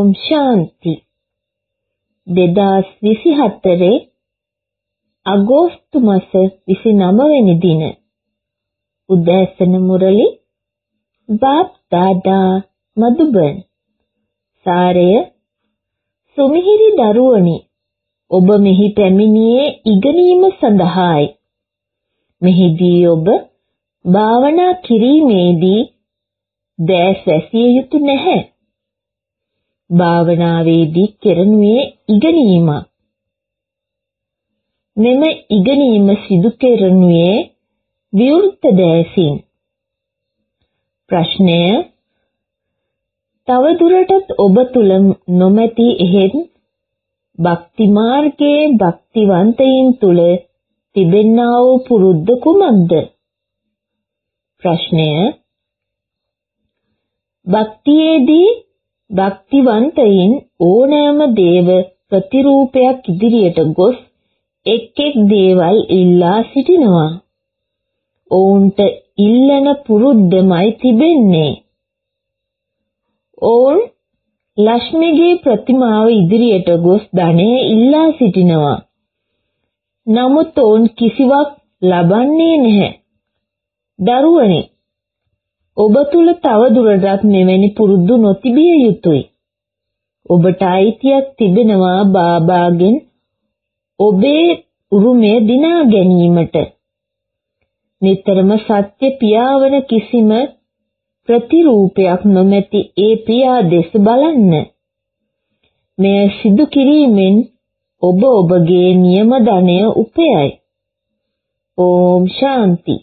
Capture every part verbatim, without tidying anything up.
ඕම් ශාන්ති. දෙදාස් විසිහතර අගෝස්තු මාස විසිනව වෙනි දින උදෑසන මුරලි बाप दादा मधुबन. सारය සුමිහිරි දරුවනි, ඔබ මෙහි පැමිණියේ ඉගෙනීම සඳහායි. මෙහිදී ඔබ භාවනා කිරීමේදී දැස් වැසිය යුතු නැහැ. භාවනාවේදී කරනුයේ ඉගෙනීමක්. මෙම ඉගෙනීම සිදු කරනුයේ විවෘත දැසින්. ප්‍රශ්නය: තවදුරටත් ඔබ තුල නොමැති එහෙත් භක්ති මාර්ගයේ භක්තිවන්තයින් තුල තිබෙනා වූ පුරුද්ද කුමක්ද? ප්‍රශ්නය: භක්තියේදී භක්තිවන්තයින් ඕනෑම දේව ප්‍රතිරූපයක් ඉදිරියට ගොස් එක් එක් දේවල් ඉල්ලා සිටිනවා. ඔවුන්ට ඉල්ලන පුරුද්දමයි තිබෙන්නේ. ඔවුන් ලක්ෂ්මීගේ ප්‍රතිමාව ඉදිරියට ගොස් ධනය ඉල්ලා සිටිනවා. නමුත් ඔවුන් කිසිවක් ලබන්නේ නැහැ. දරුවනි, ඔබ තුල තව දුරටත් මෙවැනි පුරුදු නොතිබිය යුතුය. ඔබට අයිතියක් තිබෙනවා බාබාගෙන් ඔබේ උරුමය දිනා ගැනීමට. නිතරම සත්‍ය පියාවන කිසිම ප්‍රතිරූපයක් නොමැති ඒ පියා දෙස බලන්න. මෙය සිදු කිරීමෙන් ඔබ ඔබගේ නියම ධනය උපයයි. ඕම් ශාන්ති.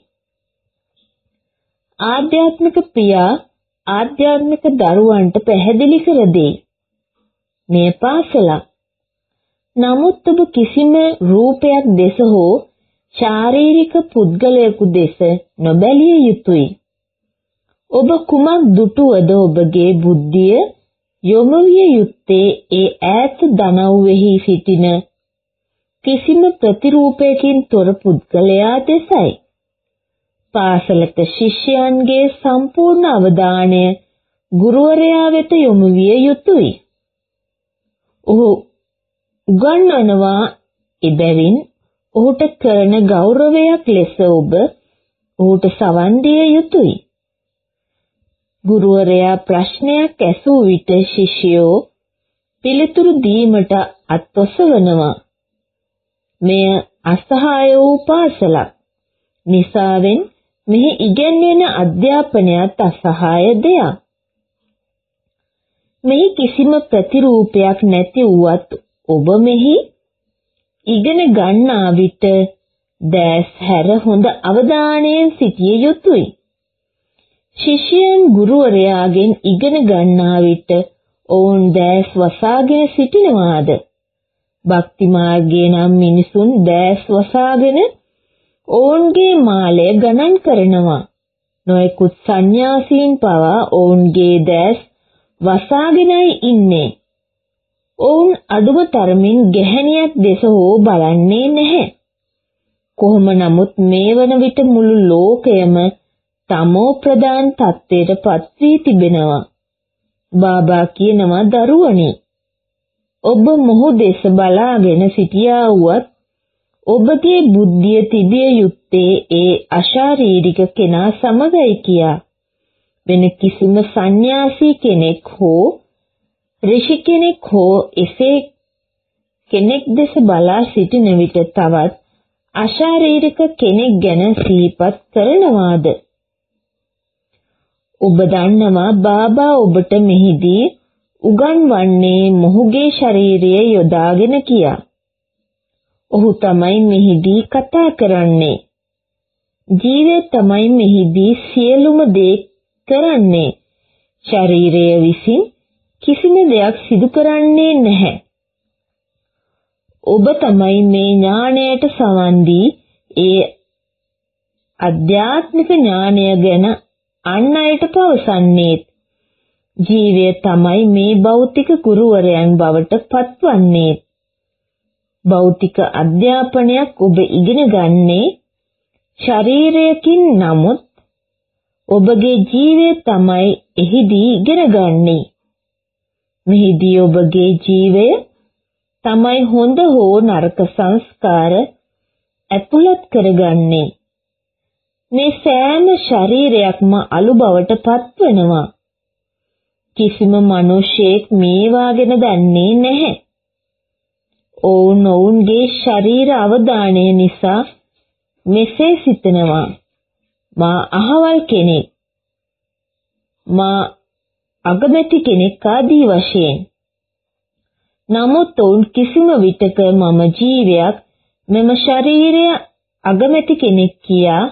ආධ්‍යාත්මික පියා ආධ්‍යාත්මික දරුවන්ට පැහැදිලි කර දෙයි. මේ පාසලක්. නමුත් ඔබ කිසිම රූපයක් දෙස හෝ ශාරීරික පුද්ගලයෙකු දෙස නොබැලිය යුතුය. ඔබ කුමක් දුටුවද ඔබගේ බුද්ධිය යොමු විය යුත්තේ ඒ ඈත දනව්වෙහි සිටින කිසිම ප්‍රතිරූපයකින් තොර පුද්ගලයා දෙසයි. පාසලක ශිෂ්‍යයන්ගේ සම්පූර්ණ අවධානය ගුරුවරයා වෙත යොමු විය යුතුය. ඔහු උගන්වනවා, එබැවින් ඔහුට කරන ගෞරවයක් ලෙස ඔබ ඔහුට සවන් දිය යුතුය. ගුරුවරයා ප්‍රශ්නයක් ඇසූ විට ශිෂ්‍යයෝ පිළිතුරු දීමට අත් ඔසවනවා. මෙය අසහාය වූ පාසලක්. නිසාවෙන් මෙහි ඉගෙනගෙන අධ්‍යාපනයත් අසහාය දෙයක්. මෙහි කිසිම ප්‍රතිරූපයක් නැති වුවත් ඔබ මෙහි ඉගෙන ගන්නා විට දැස් හැර හොඳ අවධානයෙන් සිටිය යුතුය. ශිෂ්‍යයන් ගුරුවරයාගෙන් ඉගෙන ගන්නා විට ඔවුන් දැස් වසාගෙන සිටිනවාද? භක්ති මාර්ගයේ නම් මිනිසුන් දැස් වසාගෙන ඔවුන්ගේ මාලය ගණන් කරනවා. නොයෙකුත් සන්‍යාසීන් පවා ඔවුන්ගේ දැස් වසාගෙනයි ඉන්නේ. ඔවුන් අඩුම තරමින් ගැහැණියක් දෙස හෝ බලන්නේ නැහැ. කොහොම නමුත් මේ වන විට මුළු ලෝකයම තමෝ ප්‍රදාන තත්ත්වයට පත් වී තිබෙනවා. බාබා කියනවා, දරුවනි, ඔබ මොහු දෙස බලාගෙන සිටියා වුවත් ඔබගේ බුද්ධිය තිබිය යුත්තේ ඒ අශාරීරික කෙනා සමගයි කියා. වෙන කිසිම සන්‍යාසී කෙනෙක් හෝ ඍෂි කෙනෙක් හෝ එසේ කෙනෙක් දෙස බලා සිටින විට තවත් අශාරීරික කෙනෙක් ගැන සිහිපත් කරනවාද? ඔබ දන්නවා බාබා ඔබට මෙහිදී උගන්වන්නේ මොහුගේ ශරීරය යොදාගෙන කියා. ඔහු තමයි මෙහිදී කතා කරන්නේ. ජීවය තමයි මෙහිදී සියලුම දේ කරන්නේ. ශරීරය විසින් කිසිම දෙයක් සිදු කරන්නේ නැහැ. ඔබ තමයි මේ ඥාණයට සවන් දී ඒ අධ්‍යාත්මික ඥාණය ගැන අන් අයට පවසන්නේ. ජීවය තමයි මේ භෞතික ගුරුවරයන් බවට පත්වන්නේ. භෞතික අධ්‍යාපනයක් ඔබ ඉගෙන ගන්නේ ශරීරයකින්, නමුත් ඔබගේ ජීවය තමයි එහිදී ඉගෙන ගන්නේ. මෙහිදී ඔබගේ ජීවය තමයි හොඳ හෝ නරක සංස්කාර ඇතුළත් කරගන්නේ. මේ සෑම ශරීරයක්ම අලු බවට පත්වෙනවා. කිසිම මිනිසෙක් මේවා ගැන දන්නේ නැහැ. ඔවුන් ඔවුන්ගේ ශරීර අවදානය නිසා මෙසේ සිතනවා. මා අහවල් කෙනෙක්. මා අගමැති කෙනෙක් ආදී වශයෙන්. නමුත් ඔවුන් කිසිම විටක මම ජීවයක් මෙම ශරීරය අගමැති කෙනෙක් කියා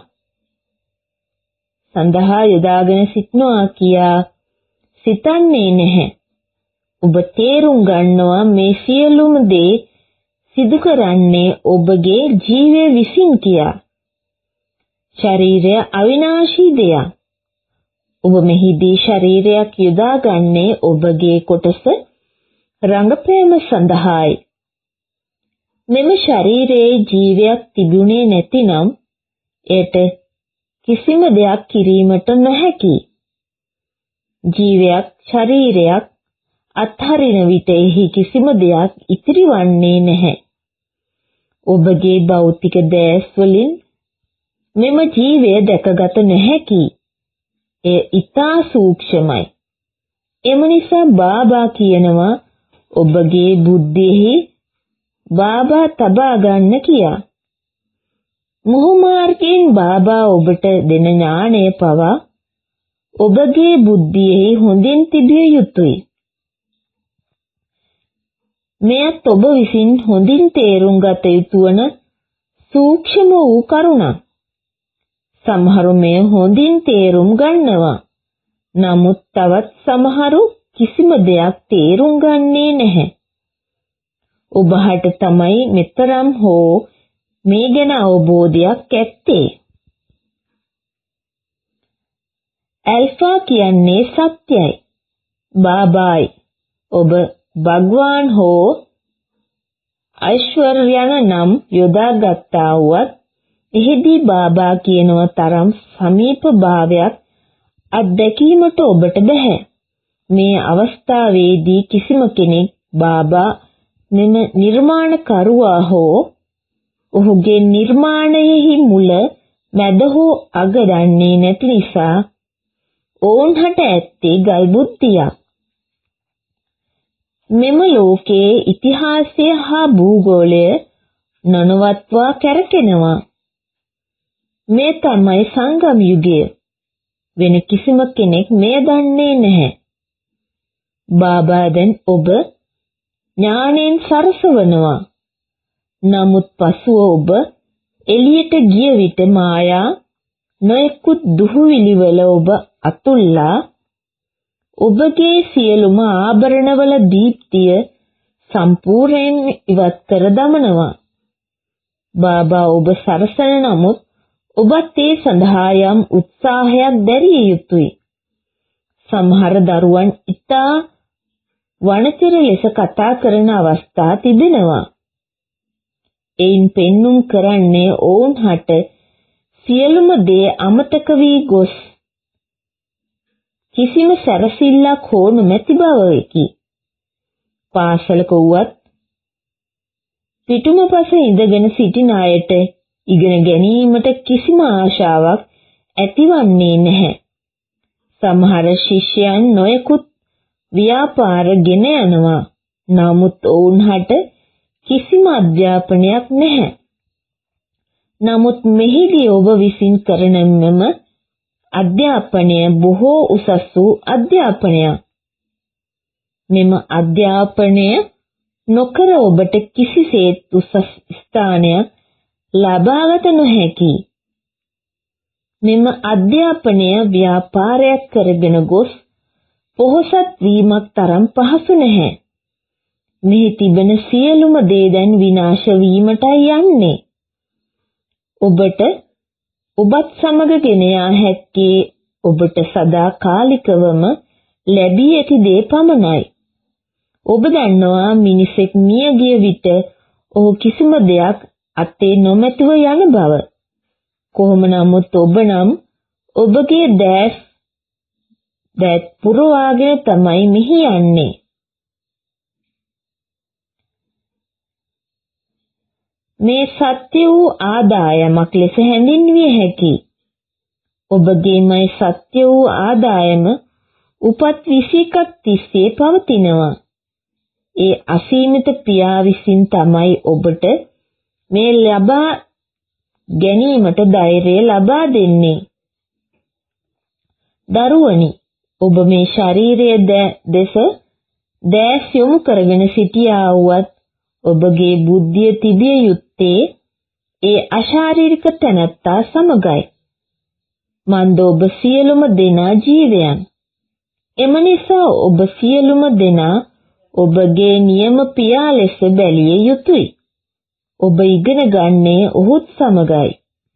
සඳහා යොදාගෙන සිටනවා කියා සිතන්නේ නැහැ. ඔබ තේරුම් ගන්නවා මේ සියලුම දේ සිදු කරන්නේ ඔබගේ ජීවය විසින් කියා. ශරීරය අවිනාශී දෙයක්. ඔබ මෙහිදී ශරීරයක් යොදාගන්නේ ඔබගේ කොටස රංගපෑම සඳහායි. මෙම ශරීරයේ ජීවයක් තිබුණේ නැතිනම් එයට කිසිම දෙයක් කිරීමට නොහැකි. ජීවයක් ශරීරයක් අත්හරින විට එහි කිසිම දෙයක් ඉතිරි වන්නේ නැහැ. ඔබගේ භෞතික දැස් වලින් මෙම ජීවය දැකගත නොහැකි. එය ඊටා සූක්ෂමයි. එම නිසා බාබා කියනවා ඔබගේ බුද්ධියෙහි බාබා තබා ගන්න කියා. මොහු මාර්ගයෙන් බාබා ඔබට දෙන ඥාණය පවා ඔබගේ බුද්ධියෙහි හොඳින් තිබිය යුතුය. මෙයත් ඔබ විසින් හොඳින් තේරුම් ගත යුතු වන සූක්ෂම වූ කරුණක්. සමහරු මෙය හොඳින් තේරුම් ගන්නවා. නමුත් තවත් සමහරු කිසිම දෙයක් තේරුම් ගන්නේ නැහැ. ඔබට තමයි මෙතරම් හෝ මේ ගැන අවබෝධයක් ඇත්තේ. ඇල්ෆා කියන්නේ සත්‍යයි. බාබායි. ඔබ භගවාන් හෝ ඓශ්වර්යන නම් යොදාගත්තා වුවත් එහිදී බාබා කියනව තරම් සමීප භාවයක් අත්දැකීමට ඔබට බැහැ. මේ අවස්ථාවේදී කිසිම කෙනෙක් බාබා මෙම නිර්මාණකරුවා හෝ ඔහුගේ නිර්මාණයෙහි මුල මැද හෝ අග දන්නේ නැති නිසා ඔවුන්ට ඇත්තේ ගල් බුද්ධියක්. මෙම ලෝකයේ ඉතිහාසය හා භූගෝලය නොනවත්වා කැරකෙනවා. මේ තමයි සංගම යුගය. වෙන කිසිම කෙනෙක් මෙය දන්නේ නැහැ. බාබා දැන් ඔබ ඥාණයෙන් සරසවනවා. නමුත් පසුව ඔබ එළියට ගිය විට මායා නොයෙකුත් දුහුවිලි වල ඔබ අතුල්ලා ඔබගේ සියලුම ආභරණවල දීප්තිය සම්පූර්ණයෙන් ඉවත් කර දමනවා. බාබා ඔබ සරසන නමුත් ඔබත් ඒ සඳහා යම් උත්සාහයක් දැරිය යුතුය. සමහර දරුවන් ඉතා වනචර ලෙස කතා කරන අවස්ථා තිබෙනවා. එයින් පෙන්눔 කරන්නේ ඔවුන්ට සියලුම දේ අමතක වී ගොස් කිසිම සැරසිල්ලක් හෝ නොමැති බවකි. පාසලක වුවත් පිටුමපස ඉඳගෙන සිටින අයට ඉගෙන ගැනීමට කිසිම ආශාවක් ඇතිවන්නේ නැහැ. සමහර ශිෂ්‍යයන් නොයෙකුත් ව්‍යාපාර ගෙන යනවා. නමුත් ඔවුන්ට කිසිම අධ්‍යාපනයක් නැහැ. නමුත් මෙහිදී ඔබ විසින් කරන මෙම අධ්‍යාපනය බොහෝ උසස් වූ අධ්‍යාපනයක්. මෙම අධ්‍යාපනය නොකර ඔබට කිසිසේත් උසස් ස්ථානයක් ලබාගත නොහැකි. මෙම අධ්‍යාපනය ව්‍යාපාරයක් කරගෙන ගොස් පොහොසත් වීමක් තරම් පහසු නැහැ. මෙහි තිබෙන සියලුම දේ දැන් විනාශ වීමටයි යන්නේ. ඔබට ඔබත් සමග ගෙන යා හැක්කේ ඔබට සදාකාලිකවම ලැබී ඇති දේ පමණයි. ඔබ දන්නවා මිනිසෙක් මිය ගිය විට ඔහු කිසිම දෙයක් අතේ නොමැතිව යන බව. කොහොම නමුත් ඔබ නම් ඔබගේ දැස් දැත් පුරවාගෙන තමයි මෙහි යන්නේ. මේ සත්‍ය වූ ආදායමක් ලෙස හැඳින්විය හැකියි. ඔබගේ මේ සත්‍ය වූ ආදායම උපත් විසිකක් තිස්සේ පවතිනවා. ඒ අසීමිත පියා විසින් තමයි ඔබට මේ ලබා ගැනීමට ධෛර්යය ලබා දෙන්නේ. දරුවනි, ඔබ මේ ශරීරයේ දෙස දැස් යොමු කරගෙන සිටියා වුවත් ඔබගේ බුද්ධිය තිබිය යුත්තේ ඒ අශාරීරික තැනැත්තා සමගයි. මන්ද ඔබ සියලුම දෙනා ජීවයන්. එම නිසා ඔබ සියලුම දෙනා ඔබගේ නියම පියා ලෙස බැලිය යුතුය. ඔබ ඉගෙන ගන්නේ ඔහුත් සමගයි.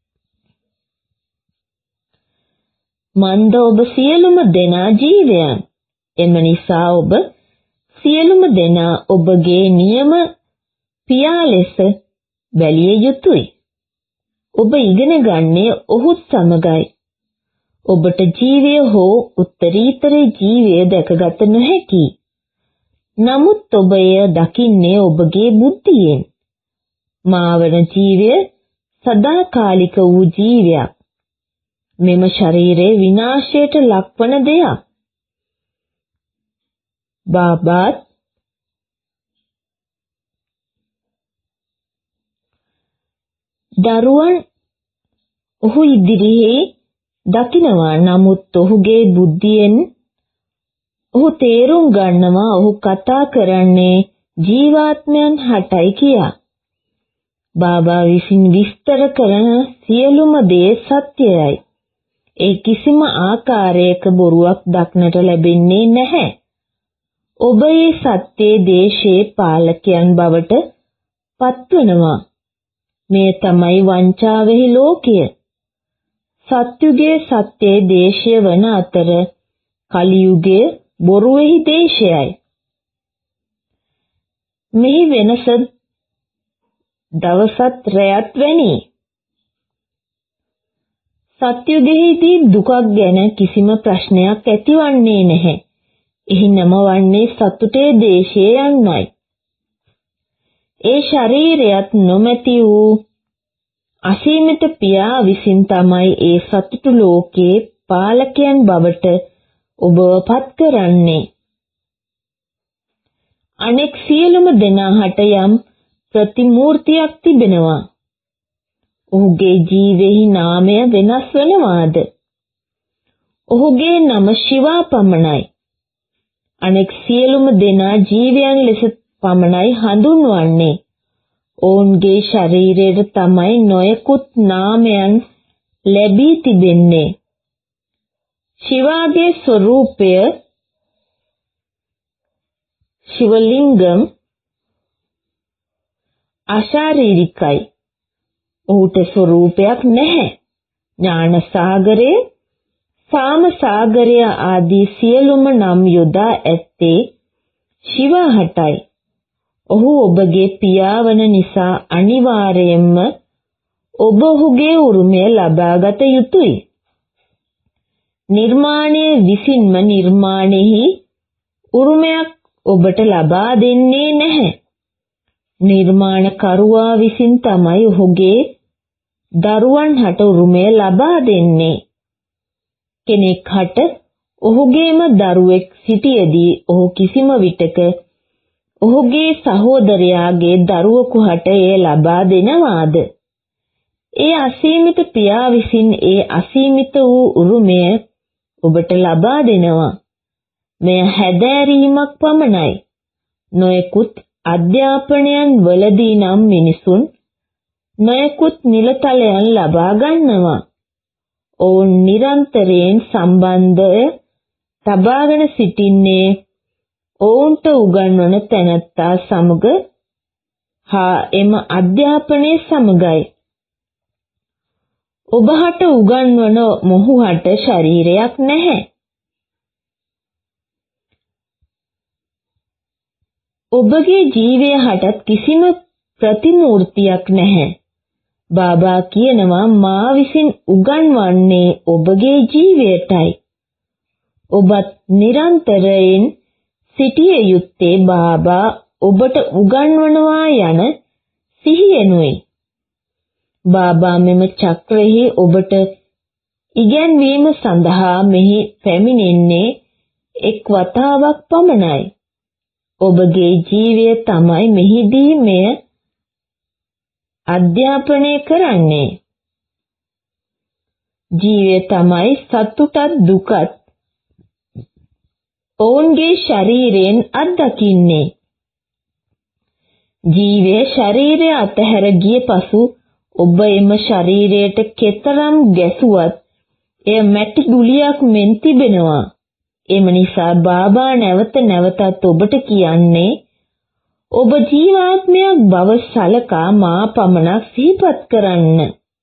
මන්ද ඔබ සියලුම දෙනා ජීවයන්. එම නිසා ඔබ සියලුම දෙනා ඔබගේ නියම පියා ලෙස බැලිය යුතුය. ඔබ ඉගෙන ගන්නේ ඔහුත් සමගයි. ඔබට ජීවය හෝ උත්තරීතර ජීවය දැකගත නොහැකි. නමුත් ඔබ එය දකින්නේ ඔබගේ බුද්ධියෙන්. මාවන ජීවය සදාකාලික වූ ජීවයක්. මෙම ශරීරයේ විනාශයට ලක්වන දෙයක්. බාබාත් දරුවන් ඔහු ඉදිරියේ දකිනවා. නමුත් ඔහුගේ බුද්ධියෙන් ඔහු තේරුම් ගන්නවා ඔහු කතා කරන්නේ ජීවාත්මයන් හටයි කියා. බාබා විසින් විස්තර කරන සියලුම දේ සත්‍යයයි. ඒ කිසිම ආකාරයක බොරුවක් දක්නට ලැබෙන්නේ නැහැ. ඔබ මේ සත්‍යයේ දේශයේ පාලකයන් බවට පත්වනවා. මේ තමයි වංචාවෙහි ලෝකය. සත්‍යුගයේ සත්‍යයේ දේශය වන අතර කලියුගයේ බොරුවෙහි දේශයයි. මෙහි වෙනස දවසත් රැයත් වැනි. සත්‍යුගයේදී දුකක් ගැන කිසිම ප්‍රශ්නයක් ඇතිවන්නේ නැහැ. එහි නම වන්නේ සතුටේ දේශය යන්නයි. ඒ ශරීරයත් නොමැති වූ අසීමිත පියා විසින් තමයි ඒ සතුටු ලෝකයේ පාලකයන් බවට ඔබව පත් කරන්නේ. අනෙක් සියලුම දෙනා හට යම් ප්‍රතිමූර්තියක් තිබෙනවා. ඔහුගේ ජීවෙහි නාමය වෙනස් වෙනවාද? ඔහුගේ නම ශිවා පමණයි. අනෙක් සියලුම දෙනා ජීවයන් ලෙස පමණයි හඳුන්වන්නේ. ඔවුන්ගේ ශරීරයට තමයි නොයෙකුත් නාමයන් ලැබී තිබෙන්නේ. ශිවාගේ ස්වરૂපය ශිවලිංගම් අශාරීරිකයි. ඔහුට ස්වરૂපයක් නැහැ. ඥාන සාගරය, සාම සාගරය ආදී සියලුම නම් යොදා ඇත්තේ ශිවා හටයි. ඔහු ඔබගේ පියා වන නිසා අනිවාර්යයෙන්ම ඔබ ඔහුගේ උරුමය ලබාගත යුතුය. නිර්මාණය විසින්ම නිර්මාණයෙහි උරුමයක් ඔබට ලබා දෙන්නේ නැහැ. නිර්මාණකරුවා විසින් තමයි ඔහුගේ දරුවන් හට උරුමය ලබා දෙන්නේ. කෙනෙක් හට ඔහුගේම දරුවෙක් සිටියේදී ඔහු කිසිම විටක ඔහුගේ සහෝදරයාගේ දරුවෙකු හට එය ලබා දෙනවාද? ඒ අසීමිත පියා විසින් ඒ අසීමිත වූ උරුමය ඔබට ලබා දෙනවා. මෙය හැදෑරීමක් පමණයි. නොයෙකුත් අධ්‍යාපනයන් වලදී නම් මිනිසුන් නොයෙකුත් නිලතලයන් ලබා ගන්නවා. ඔවුන් නිරන්තරයෙන් සම්බන්ධය තබාගෙන සිටින්නේ ඔවුන්ට උගන්වන තැනැත්තා සමග හා එම අධ්‍යාපනයේ සමගයි. ඔබට උගන්වන මොහුට ශරීරයක් නැහැ. ඔබගේ ජීවය හටත් කිසිම ප්‍රතිමූර්තියක් නැහැ. බාබා කියනවා මා විසින් උගන්වන්නේ ඔබගේ ජීවයටයි. ඔබත් නිරන්තරයෙන් සිටිය යුත්තේ බාබා ඔබට උගන්වනවා යන සිහියෙනුයි. බාබා මෙම චක්‍රෙහි ඔබට ඉගැන්වීම සඳහා මෙහි පැමිණෙන්නේ එක් වතාවක් පමණයි. ඔබගේ ජීවය තමයි මෙහිදී මෙය අධ්‍යාපනය කරන්නේ. ජීවය තමයි සතුටත් දුකත් ඔවුන්ගේ ශරීරයෙන් අත්දකින්නේ. ජීවය ශරීරය අතහැර ගිය පසු ඔබ එම ශරීරයට කෙතරම් ගැසුවත් එය මැටි ගුලියක් මෙන් තිබෙනවා. එම නිසා බාබා නැවත නැවතත් ඔබට කියන්නේ ඔබ ජීවාත්මයක් බව සලකා මා පමණක් සිහිපත් කරන්න.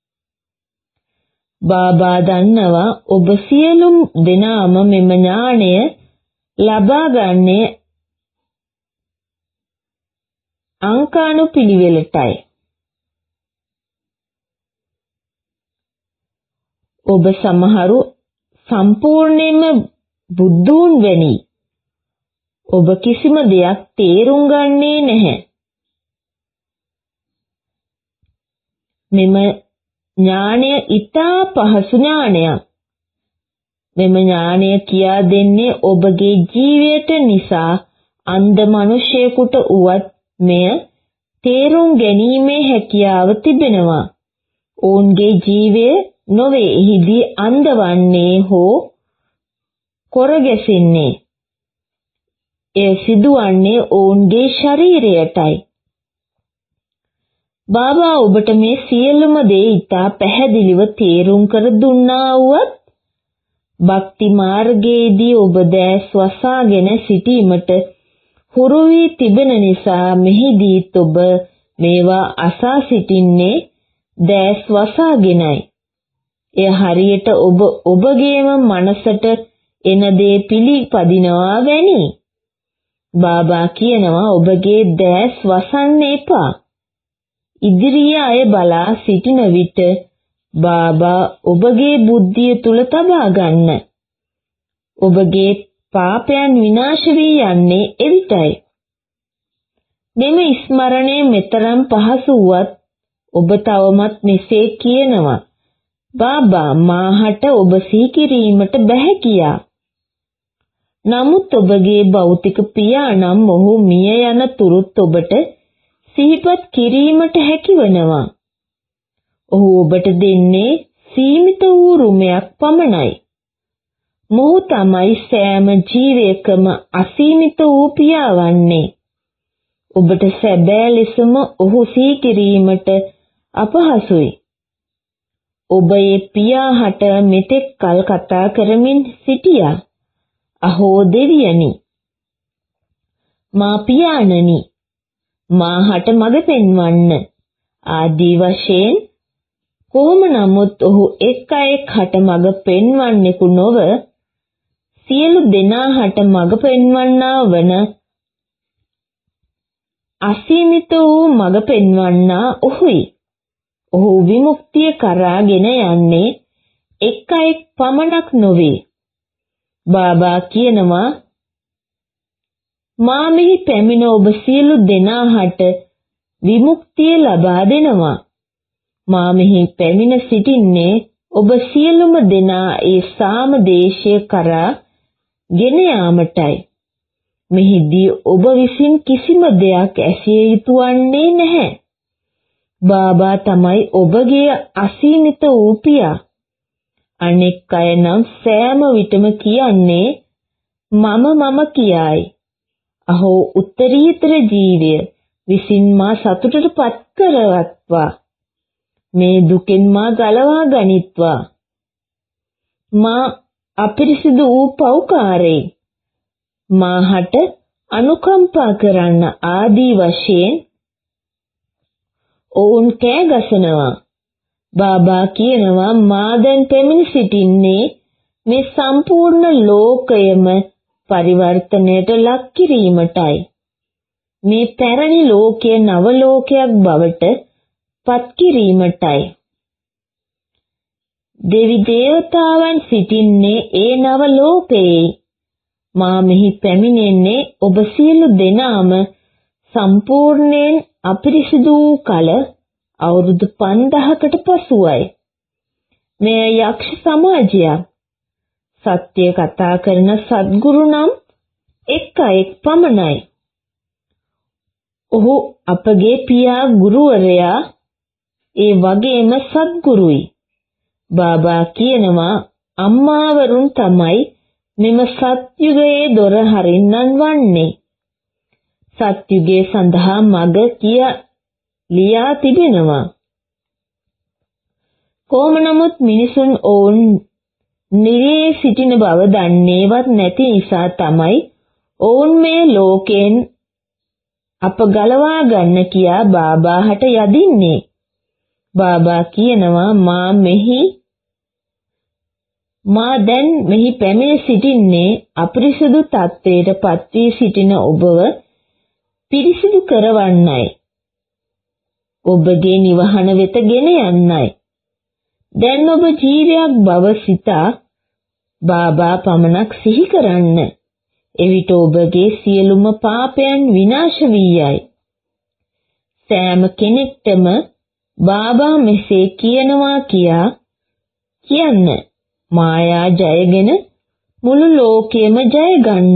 බාබා දන්නවා ඔබ සියලුම දෙනාම මෙම ඥාණය ලබා ගන්නේ අංකානුපිළිවෙලටයි. ඔබ සමහරු සම්පූර්ණයෙන්ම බුද්ධූන් වෙනි. ඔබ කිසිම දෙයක් තේරුම් ගන්නේ නැහැ. මෙම ඥානය ඊටා පහසු ඥානයක්. මෙම ඥානය කියා දෙන්නේ ඔබගේ ජීවිතය නිසා අන්ධ මිනිසෙකුට උවත් මෙය තේරුම් ගැනීමේ හැකියාව තිබෙනවා. ඔවුන්ගේ ජීවය නොවේ එහිදී අන්ධවන්නේ හෝ කොරගැසෙන්නේ. එය සිදුවන්නේ ඔවුන්ගේ ශරීරයටයි. බාබා ඔබට මේ සියලුම දේ ඉතා පැහැදිලිව තේරුම් කර දුන්නා වුවත් භක්ති මාර්ගයේදී ඔබ දැස් වසාගෙන සිටීමට හුරු වී තිබෙන නිසා මෙහිදීත් ඔබ මේවා අසා සිටින්නේ දැස් වසාගෙනයි. එය හරියට ඔබ ඔබගේම මනසට එන දේ පිළිපදිනවා වැනි. බාබා කියනවා ඔබගේ දැස් වසන්න එපා. ඉදිරියේ අය බලා සිටින විට බාබා ඔබගේ බුද්ධිය තුල තබා ගන්න. ඔබගේ පාපයන් විනාශ වී යන්නේ එවිටයි. මෙම ස්මරණය මෙතරම් පහසු වුවත් ඔබ තවමත් මෙසේ කියනවා බාබා මාහට ඔබ සිහි කිරීමට බැහැ කියා. නමුත් ඔබගේ භෞතික පියාණන් ඔහු මිය යන තුරුත් ඔබට සිහිපත් කිරීමට හැකිවනවා. ඔහු ඔබට දෙන්නේ සීමිත වූ රුමයක් පමණයි. මොහු තමයි සෑම ජීවයකම අසීමිත වූ පියා වන්නේ. ඔබට සැබෑ ලෙසම ඔහු සිහි කිරීමට අපහසුයි. ඔබ ඒ පියාහට මෙතෙක් කල් කතා කරමින් සිටියා. අහෝ දෙවියනි, මා පියාණනි, මාහට මඟ පෙන්වන්න ආදී වශයෙන් කොහොම නමුත් ඔහු එක් අයෙක් හට මඟ පෙන්වන්නෙකු නොව සියලු දෙනාහට මඟ පෙන්වන්නා වන අසීමිත වූ මඟ පෙන්වන්නා ඔහුයි. ඔහු විමුක්තිය කරාගෙන යන්නේ එක් අයෙක් පමණක් නොවේ. බාබා කියනවා මා මෙහි පැමිණ ඔබ සියලු දෙනාහට විමුක්තිය ලබා දෙනවා. මා මෙහි පැමිණ සිටින්නේ ඔබ සියලුම දෙනා ඒ සාම දේශය කරා ගෙන යාමටයි. මෙහිදී ඔබ විසින් කිසිම දෙයක් ඇසිය යුතු වන්නේ නැහැ. බාබා තමයි ඔබගේ අසීමිත වූ පියා. අනෙක් අය නම් සෑම විටම කියන්නේ මම මම කියයි. අහෝ උත්තරීතර ජීවය විසින් මා සතුටට පත් කරවත්වා. මේ දුකෙන් මා ගලවා ගනිත්වා. මා අපිරිසිදු වූ පව්කාරේ. මාහට අනුකම්පා කරන්න ආදී වශයෙන් ඔවුන් කෑ ගසනවා. බාබා කියනවා මා දැන් පැමිණ සිටින්නේ මේ සම්පූර්ණ ලෝකයම පරිවර්තනයට ලක් කිරීමටයි. මේ පැරණි ලෝකය නව ලෝකයක් බවට පත් කිරීමටයි. දෙවි දේවතාවන් සිටින්නේ ඒ නව ලෝකයේ. මා මෙහි පැමිණෙන්නේ ඔබ සියලු දෙනාම සම්පූර්ණයෙන් අපිරිසිදු වූ කල අවුරුදු පන්දහකට පසුවයි. මේ යක්ෂ සමාජයක්. සත්‍ය කතා කරන සද්ගුරු නම් එක් අයෙක් පමණයි. ඔහු අපගේ පියා ගුරුවරයා ඒ වගේම සද්ගුරුයි. බාබා කියනවා අම්මාවරුන් තමයි මෙම සත්‍යුගයේ දොර හරින්නන් වන්නේ. සත්‍යුගයේ සඳහා මඟ කිය ලියා තිබෙනවා. කොහොම නමුත් මිනිසුන් ඔවුන් නිරේ සිටින බව දන්නේවත් නැති නිසා තමයි ඔවුන් මේ ලෝකයෙන් අප ගලවා ගන්න කියා බාබාහට යදින්නේ. බාබා කියනවා මා මෙහි මා දැන් මෙහි පැමිණ සිටින්නේ අපිරිසුදු තත්වයට පත් වී සිටින ඔබව පිරිසිදු කරවන්නයි. ඔබගේ නිවහන වෙත ගෙන යන්නයි. දැන් ඔබ ජීවියක් බව සිතා බාබා පමණක් සිහි කරන්න. එවිට ඔබගේ සියලුම පාපයන් විනාශ වී යයි. සෑම කෙනෙක්ටම බාබා මෙසේ කියනවා කියා කියන්න. මායා ජයගෙන මුළු ලෝකෙම ජය ගන්න.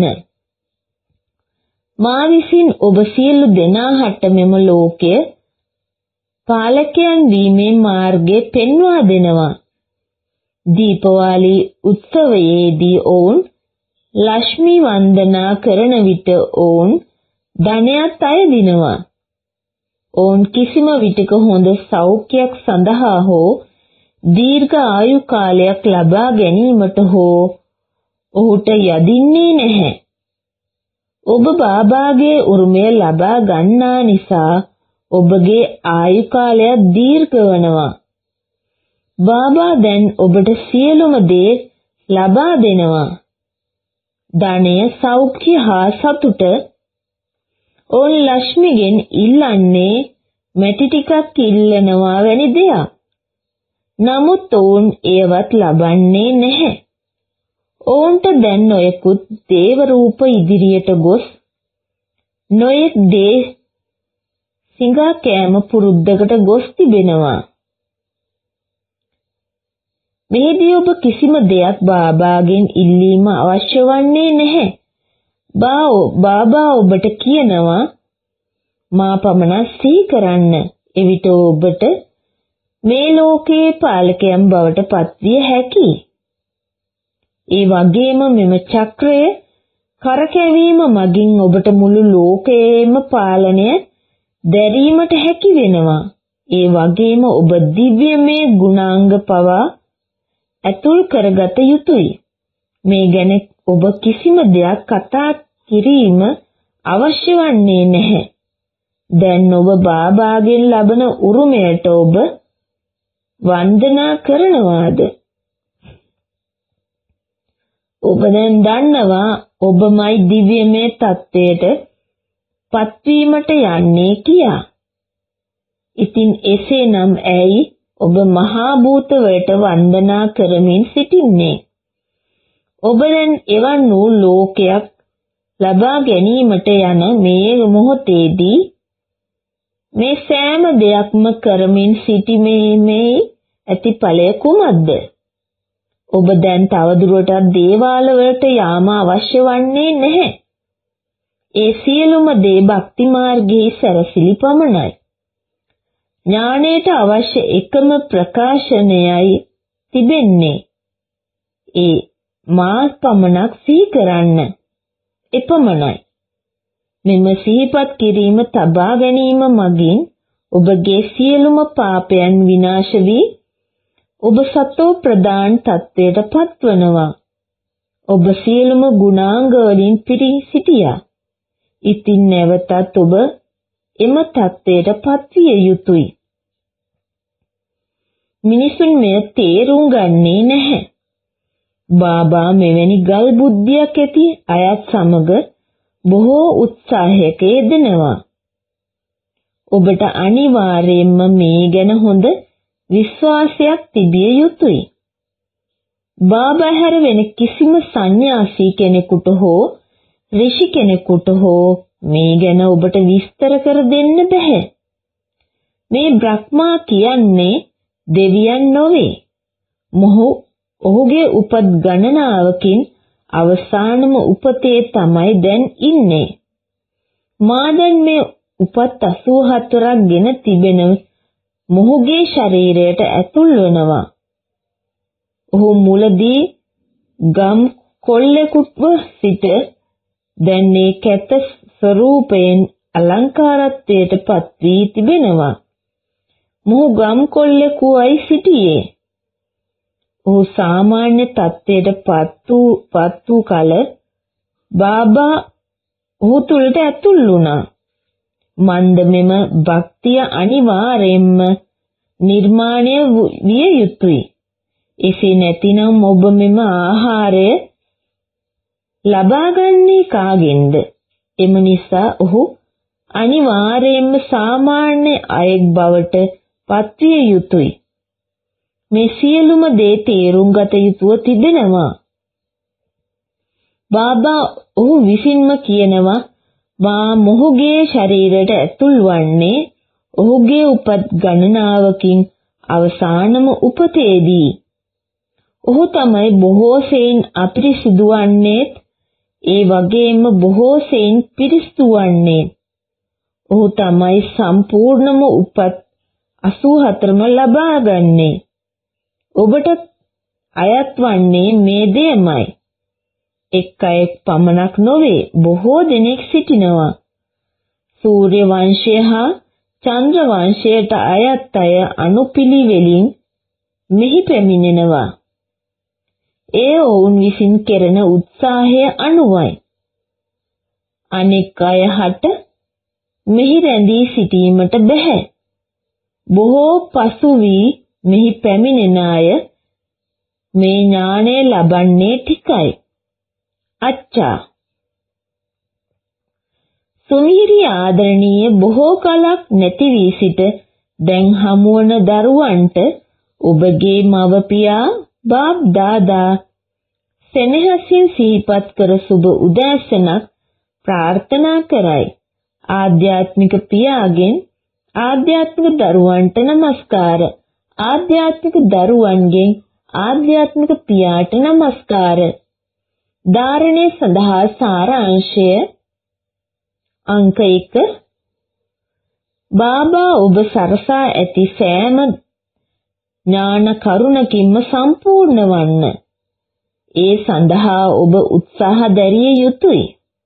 මා විසින් ඔබ සියලු දෙනාට මෙම ලෝකය පාලකයන් වීමේ මාර්ගය පෙන්වා දෙනවා. දීපවාලි උත්සවයේදී ඔවුන් ලක්ෂ්මී වන්දනා කරන විට ඔවුන් ධනයත් අයදිනවා. ඔවුන් කිසිම විටක හොඳ සෞඛ්‍යයක් සඳහා හෝ දීර්ඝ ආයු කාලයක් ලබා ගැනීමට හෝ ඔහුට යදින්නේ නැහැ. ඔබ බාබාගේ උරුමය ලබා ගන්නා නිසා ඔබගේ ආයු කාලය දීර්ඝ වෙනවා. බාබා දැන් ඔබට සියලුම දේ ලබා දෙනවා. ධනය, සෞඛ්‍ය හා සතුට. ඔවුන් ලක්ෂ්මිගෙන් ඉල්ලන්නේ මැටි ටිකක් ඉල්ලනවා වැනි දෙයක්. නමුත් ඔවුන් ඒවත් ලබන්නේ නැහැ. ඔවුන්ට දැන් නොයෙකුත් දේව රූප ඉදිරියට ගොස් නොයෙක් දේ සිඟා කෑම පුරුද්දකට ගොස් තිබෙනවා. මෙහිදී ඔබ කිසිම දෙයක් බාබාගෙන් ඉල්ලීම අවශ්‍ය වන්නේ නැහැ. බාබා ඔබට කියනවා මා පමණක් සිහි කරන්න. එවිට ඔබට මේ ලෝකයේ පාලකයන් බවට පත්විය හැකියි. ඒ වගේම මෙම චක්‍රය කරකැවීම මගින් ඔබට මුළු ලෝකයේම පාලනය දැරීමට හැකි වෙනවා. ඒ වගේම ඔබ දිව්‍යමය ගුණාංග පවා ඇතුල් කරගත යුතුයි. මේ ගැන ඔබ කිසිම දෙයක් කතා කිරීම අවශ්‍ය වන්නේ නැහැ. දැන් ඔබ බාබාගෙන් ලබන උරුමයට ඔබ වන්දනා කරනවාද? ඔබ දැන් දන්නවා ඔබමයි දිව්‍යමය තත්ත්වයට පත්වීමට යන්නේ කියා. ඉතින් එසේනම් ඇයි ඔබ මහා භූත වලට වන්දනා කරමින් සිටින්නේ? ඔබ දැන් එවන් වූ ලෝකයක් ලබා ගැනීමට යන මේ මොහොතේදී මේ සෑම දෙයක්ම කරමින් සිටීමේ ඇති ඵලය කුමක්ද? ඔබ දැන් තවදුරටත් දේවාල වලට යාම අවශ්‍ය වන්නේ නැහැ. ඒ සියලුම දේ භක්ති මාර්ගයේ සැරසිලි පමණයි. ඥාණයට අවශ්‍ය එකම ප්‍රකාශනයයි තිබෙන්නේ. ඒ මා පමණක් සිහි කරන්න. එපමණයි. මෙම සිහිපත් කිරීම තබා ගැනීම මගින් ඔබගේ සියලුම පාපයන් විනාශ වී ඔබ සතෝ ප්‍රදාන් තත්ත්වයට පත්වනවා. ඔබ සියලුම ගුණාංග වලින් පිරී සිටියා. ඉතින් නැවතත් ඔබ එම තත්ත්වයට පත්විය යුතුයි. මිනිසුන් මෙය තේරුම් ගන්නේ නැහැ. බාබා මෙවැනි ගල් බුද්ධියක් ඇති අයත් සමග බොහෝ උත්සාහයක යෙදෙනවා. ඔබට අනිවාර්යයෙන්ම මේ ගැන හොඳ විශ්වාසයක් තිබිය යුතුයි. බාබා හැර වෙන කිසිම සන්න්‍යාසී කෙනෙකුට හෝ ඍෂි කෙනෙකුට හෝ මේ ගැන ඔබට විස්තර කර දෙන්න බෑ. මේ බ්‍රහ්මා කියන්නේ දෙවියන් නොවේ. මොහු ඔහුගේ උපත් ගණනාවකින් අවසානම උපතේ තමයි දැන් ඉන්නේ. මා දැන් මේ උපත් අසූ හතරක් ගෙන තිබෙන මොහුගේ ශරීරයට ඇතුල් වෙනවා. ඔහු මුලදී ගම් කොල්ලෙකුටව සිට දැන් මේ කැත ස්වරූපයෙන් අලංකාරත්වයට පත් වී තිබෙනවා. මොහු ගම් කොල්ලෙකුවයි සිටියේ. ඔහු සාමාන්‍ය තත්ත්වයට පත් වූ පත් වූ කල බාබා ඔහු තුළට ඇතුල් වුණා. මන්ද මෙම භක්තිය අනිවාර්යයෙන්ම නිර්මාණය විය යුතුයි. එසේ නැතිනම් ඔබ මෙම ආහාරය ලබාගන්නේ කාගෙන්ද? එම නිසා ඔහු අනිවාර්යයෙන්ම සාමාන්‍ය අයෙක් බවට පත්විය යුතුයි. මේ සියලුම දේ තේරුම් ගත යුතුව තිබෙනවා. බාබා ඔහු විසින්ම කියනවා මා මොහුගේ ශරීරයට ඇතුල් වන්නේ ඔහුගේ උපත් ගණනාවකින් අවසානම උපතේදී. ඔහු තමයි බොහෝ සෙයින් අපිරිසිදු වන්නේත් ඒ වගේම බොහෝ සෙයින් පිරිසිදු වන්නේ. ඔහු තමයි සම්පූර්ණම උපත් අසූ හතරම ලබා ගන්නේ. ඔබට අයත් වන්නේ මේ දෙයමයි. එක් අයෙක් පමණක් නොවේ, බොහෝ දෙනෙක් සිටිනවා. සූර්ය වංශය හා චන්ද්‍ර වංශයට අයත් අය අනුපිළිවෙලින් මෙහි පැමිණෙනවා. ඒ ඔවුන් විසින් කෙරෙන උත්සාහය අනුවයි. අනෙක් අය හට මෙහි රැඳී සිටීමට බැහැ. බොහෝ පසු වී මෙහි පැමිණෙන අය මේ ඥානය ලබන්නේ ටිකයි. අච්චා සුමිහිරි ආදරණීය බොහෝ කලක් නැති වී සිට දැන් හමුවන දරුවන්ට ඔබගේ මව පියා බාප් දාදා සෙනෙහසින් සිහිපත් කර සුබ උදෑසනක් ප්‍රාර්ථනා කරයි. ආධ්‍යාත්මික පියාගෙන් ආධ්‍යාත්මික දරුවන්ට නමස්කාර. ආධ්‍යාත්මික දරුවන්ගෙන් ආධ්‍යාත්මික පියාට නමස්කාර. ධාරණය සඳහා සාරාංශය අංක එක. බාබා ඔබ සරසා ඇති සෑම ඥාන කරුණකින්ම සම්පූර්ණ වන්න. ඒ සඳහා ඔබ උත්සාහ දැරිය යුතුය.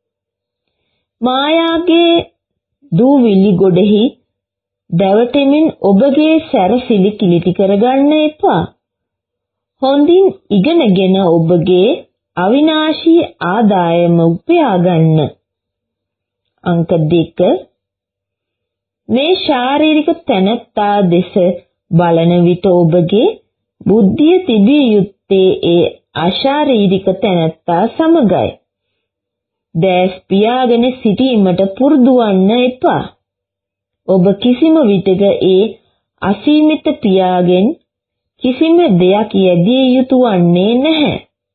මායාගේ දූවිලි ගොඩෙහි දැවටෙමින් ඔබගේ සැරසිලි කිලිටි කරගන්න එපා. හොඳින් ඉගෙනගෙන ඔබගේ අවිනාශී ආදායම උපයා ගන්න. අංක දෙක. මේ ශාරීරික තැනැත්තා දෙස බලන විට ඔබගේ බුද්ධිය තිබිය යුත්තේ ඒ අශාරීරික තැනැත්තා සමගයි. දැස් පියාගෙන සිටීමට පුරුදු වන්න එපා. ඔබ කිසිම විටක ඒ අසීමිත පියාගෙන් කිසිම දෙයක් යැදිය යුතු වන්නේ නැහැ.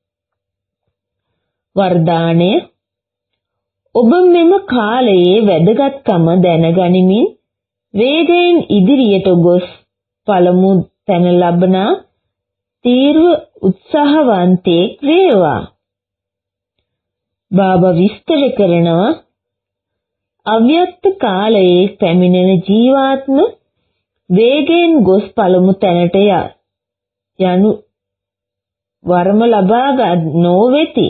වර්ධානය. ඔබ මෙම කාලයේ වැදගත්කම දැනගනිමින් වේගයෙන් ඉදිරියට ගොස් පළමු තැන ලබනා තීව්‍ර උත්සාහවන්තයෙක් වේවා. බාබා විස්තර කරනවා අව්‍යක්ත කාලයේ පැමිණෙන ජීවාත්ම වේගයෙන් ගොස් පළමු තැනට යනු වරම ලබා ගන්නෝ වෙති.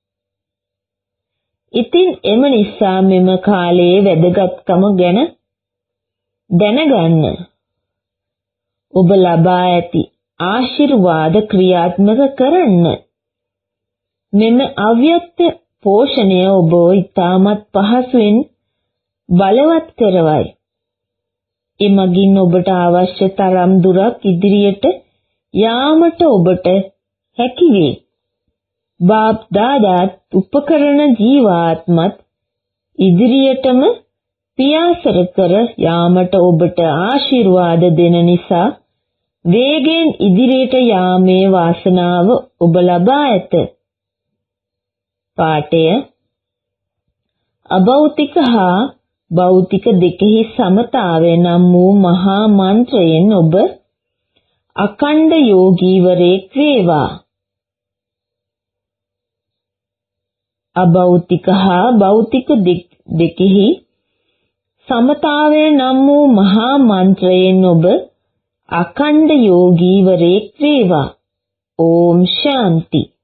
ඉතින් එම නිසා මෙම කාලයේ වැදගත්කම ගැන දැනගන්න. ඔබ ලබා ඇති ආශිර්වාද ක්‍රියාත්මක කරන්න. මෙම අව්‍යක්ත පෝෂණය ඔබ ඉතාමත් පහසුවෙන් බලවත් කරවයි. එමගින් ඔබට අවශ්‍ය තරම් දුරක් ඉදිරියට යාමට ඔබට හැකි වේ. බාප් දාදාත් උපකරණ ජීවාත්මත් ඉදිරියටම පියාසර කර යාමට ඔබට ආශිර්වාද දෙන නිසා වේගයෙන් ඉදිරියට යාමේ වාසනාව ඔබ ලබා ඇත. පාඨය අභෞතික හා භෞතික දෙකෙහි සමතාවය නම් වූ මහා මන්ත්‍රයෙන් ඔබ අඛණ්ඩ යෝගීවරයෙක් වේවා. අභෞතික හා භෞතික දෙකෙහි සමතාවය නම් වූ මහා මන්ත්‍රයෙන් ඔබ අඛණ්ඩ යෝගීවරයෙක් වේවා. ඕම් ශාන්ති.